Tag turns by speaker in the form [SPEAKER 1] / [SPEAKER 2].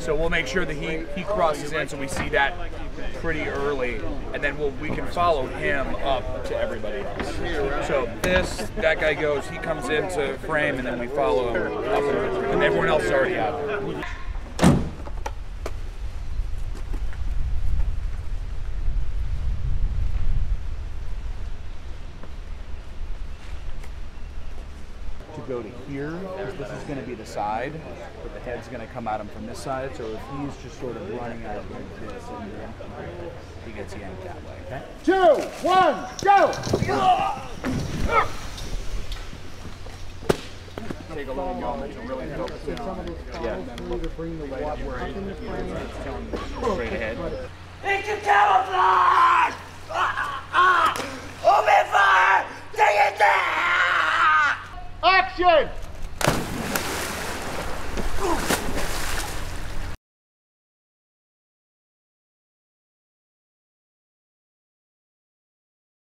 [SPEAKER 1] So we'll make sure that he crosses in, so we see that pretty early, and then we can follow him up to everybody else. So that guy goes, he comes into frame, and then we follow him up, and everyone else is already out. To go to here, because this is going to be the side, but the head's going to come at him from this side, so if he's just sort of running out like this, and he gets yanked that way. Okay? 2, 1, go! Take a little moment to really focus in on it. Yeah, and then look right up where he's telling you straight ahead.
[SPEAKER 2] It's a camouflage! Open fire! Take it down!
[SPEAKER 3] Action!